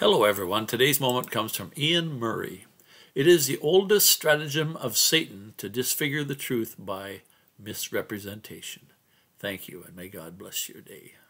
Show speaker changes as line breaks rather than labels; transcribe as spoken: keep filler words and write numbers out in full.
Hello everyone, today's moment comes from Iain Murray. It is the oldest stratagem of Satan to disfigure the truth by misrepresentation. Thank you, and may God bless your day.